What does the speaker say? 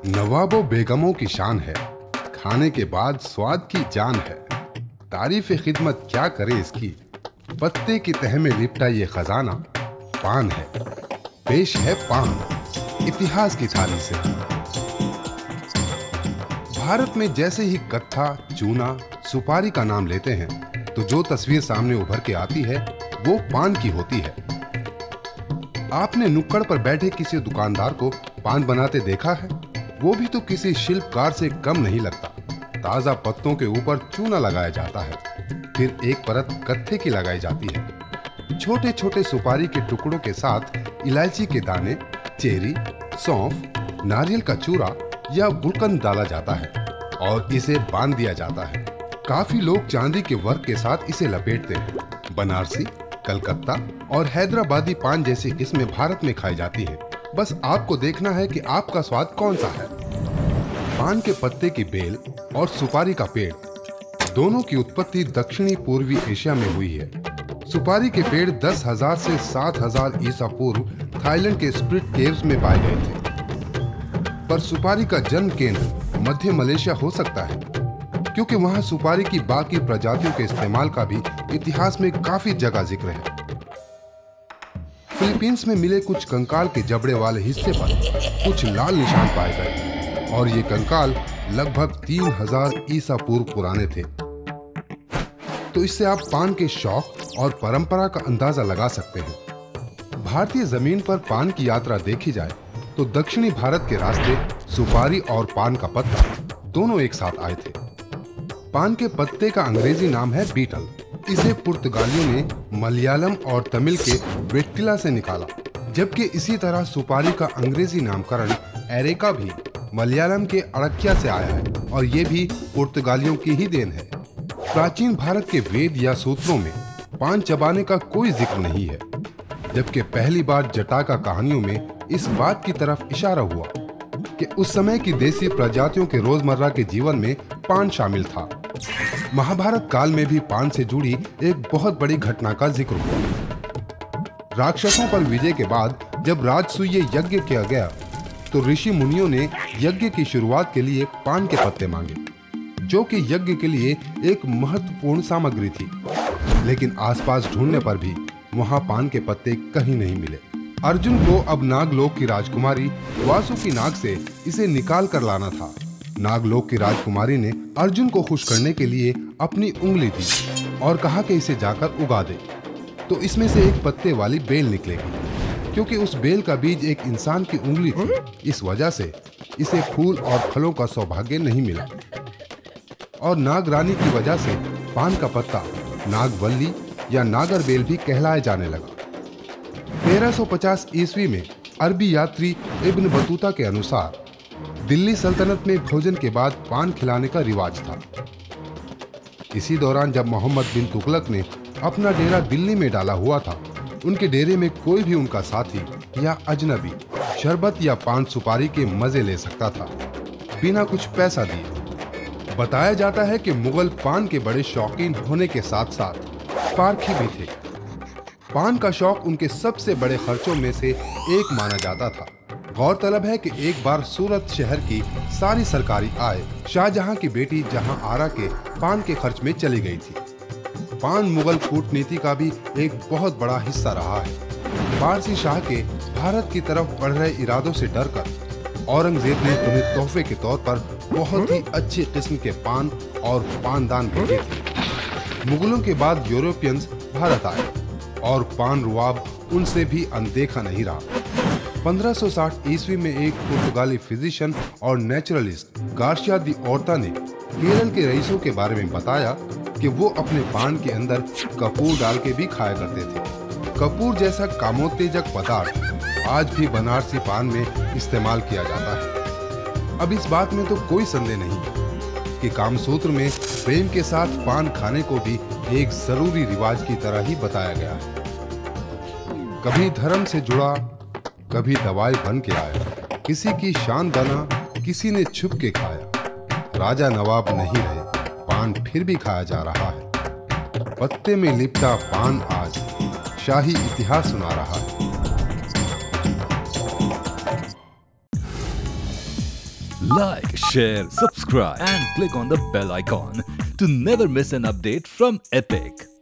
नवाबों बेगमों की शान है, खाने के बाद स्वाद की जान है। तारीफ खिदमत क्या करे इसकी, पत्ते की तह में लिपटा ये खजाना पान है। पेश है पान इतिहास की थाली से। भारत में जैसे ही कत्था, चूना, सुपारी का नाम लेते हैं तो जो तस्वीर सामने उभर के आती है वो पान की होती है। आपने नुक्कड़ पर बैठे किसी दुकानदार को पान बनाते देखा है? वो भी तो किसी शिल्पकार से कम नहीं लगता। ताजा पत्तों के ऊपर चूना लगाया जाता है, फिर एक परत कत्थे की लगाई जाती है। छोटे छोटे सुपारी के टुकड़ों के साथ इलायची के दाने, चेरी, सौंफ, नारियल का चूरा या गुलकंद डाला जाता है और इसे बांध दिया जाता है। काफी लोग चांदी के वर्क के साथ इसे लपेटते हैं। बनारसी, कलकत्ता और हैदराबादी पान जैसी किस्में भारत में खाई जाती है। बस आपको देखना है कि आपका स्वाद कौन सा है। पान के पत्ते की बेल और सुपारी का पेड़ दोनों की उत्पत्ति दक्षिणी पूर्वी एशिया में हुई है। सुपारी के पेड़ 10,000 से 7,000 ईसा पूर्व थाईलैंड के स्प्लिट केव्स में पाए गए थे। पर सुपारी का जन्म केंद्र मध्य मलेशिया हो सकता है, क्योंकि वहां सुपारी की बाकी प्रजातियों के इस्तेमाल का भी इतिहास में काफी जगह जिक्र है। फिलीपींस में मिले कुछ कंकाल के जबड़े वाले हिस्से पर कुछ लाल निशान पाए गए और ये कंकाल लगभग 3000 ईसा पूर्व पुराने थे। तो इससे आप पान के शौक और परंपरा का अंदाजा लगा सकते हैं। भारतीय जमीन पर पान की यात्रा देखी जाए तो दक्षिणी भारत के रास्ते सुपारी और पान का पत्ता दोनों एक साथ आए थे। पान के पत्ते का अंग्रेजी नाम है बीटल। इसे पुर्तगालियों ने मलयालम और तमिल के वेट्टिला से निकाला, जबकि इसी तरह सुपारी का अंग्रेजी नामकरण एरेका भी मलयालम के अड़क्या से आया है और ये भी पुर्तगालियों की ही देन है। प्राचीन भारत के वेद या सूत्रों में पान चबाने का कोई जिक्र नहीं है, जबकि पहली बार जटाका कहानियों में इस बात की तरफ इशारा हुआ कि उस समय की देसी प्रजातियों के रोजमर्रा के जीवन में पान शामिल था। महाभारत काल में भी पान से जुड़ी एक बहुत बड़ी घटना का जिक्र हुआ। राक्षसों पर विजय के बाद जब राजसूय यज्ञ किया गया तो ऋषि मुनियों ने यज्ञ की शुरुआत के लिए पान के पत्ते मांगे, जो कि यज्ञ के लिए एक महत्वपूर्ण सामग्री थी। लेकिन आसपास ढूंढने पर भी वहां पान के पत्ते कहीं नहीं मिले। अर्जुन को अब नागलोक की राजकुमारी वासुकी नाग से इसे निकाल कर लाना था। नागलोक की राजकुमारी ने अर्जुन को खुश करने के लिए अपनी उंगली दी और कहा कि इसे जाकर उगा दे, तो इसमें से एक पत्ते वाली बेल निकलेगी। क्योंकि उस बेल का बीज एक इंसान की उंगली थी, इस वजह से इसे फूल और फलों का सौभाग्य नहीं मिला और नाग रानी की वजह से पान का पत्ता नागवल्ली या नागर बेल भी कहलाए जाने लगा। 1350 ईस्वी में अरबी यात्री इब्न बतूता के अनुसार दिल्ली सल्तनत में भोजन के बाद पान खिलाने का रिवाज था। इसी दौरान जब मोहम्मद बिन तुगलक ने अपना डेरा दिल्ली में डाला हुआ था, उनके डेरे में कोई भी उनका साथी या अजनबी शरबत या पान सुपारी के मजे ले सकता था, बिना कुछ पैसा दिए। बताया जाता है कि मुगल पान के बड़े शौकीन होने के साथ साथ पारखी भी थे। पान का शौक उनके सबसे बड़े खर्चों में से एक माना जाता था। गौरतलब है कि एक बार सूरत शहर की सारी सरकारी आय शाहजहां की बेटी जहां आरा के पान के खर्च में चली गई थी। पान मुगल कूटनीति का भी एक बहुत बड़ा हिस्सा रहा है। फारसी शाह के भारत की तरफ बढ़ रहे इरादों से डरकर औरंगजेब ने उन्हें तोहफे के तौर पर बहुत ही अच्छी किस्म के पान और पानदान भेजे थे। मुगलों के बाद यूरोपियंस भारत आए और पान रुआब उनसे भी अनदेखा नहीं रहा। 1560 ईस्वी में एक पुर्तगाली फिजिशियन और नेचुरलिस्ट गार्सिया दी ओर्ता ने केरल के रईसों के बारे में बताया कि वो अपने पान के अंदर कपूर डाल के भी खाया करते थे। कपूर जैसा कामोत्तेजक पदार्थ आज भी बनारसी पान में इस्तेमाल किया जाता है। अब इस बात में तो कोई संदेह नहीं कि कामसूत्र में प्रेम के साथ पान खाने को भी एक जरूरी रिवाज की तरह ही बताया गया है। कभी धर्म से जुड़ा, कभी दवाई बन के आया, किसी की शान बना, किसी ने छुप के खाया। राजा नवाब नहीं रहे, पान फिर भी खाया जा रहा है। पत्ते में लिपटा पान आज शाही इतिहास सुना रहा है। Like, share, subscribe and click on the bell icon to never miss an update from Epic.